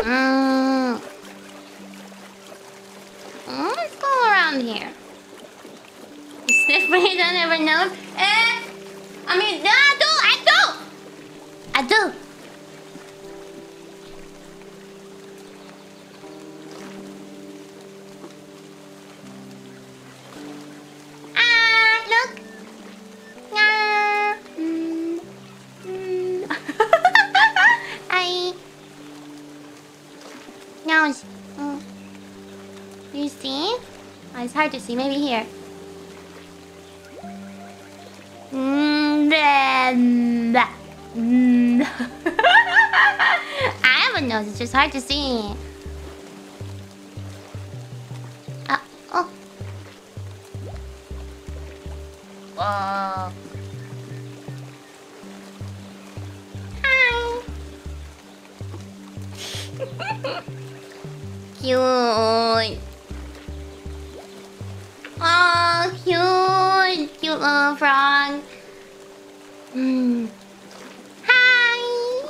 Let's go around here. Sniff but you don't ever know. I mean, no, I do. Look. I. Nose. You see? Oh, it's hard to see. Maybe here. I have a nose. It's just hard to see. Oh. Whoa. Hi. Cute. Oh, cute. Cute little frog. Hi.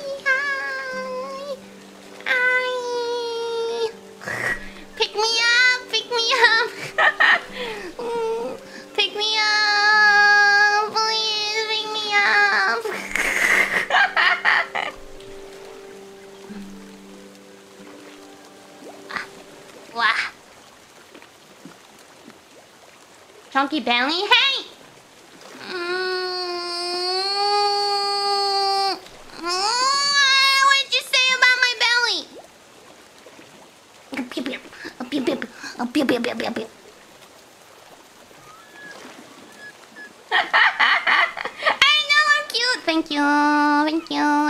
Pick me up. Pick me up. Pick me up. Please pick me up. Wow. Chunky belly? Hey! What did you say about my belly? I know I'm cute. Thank you. Thank you.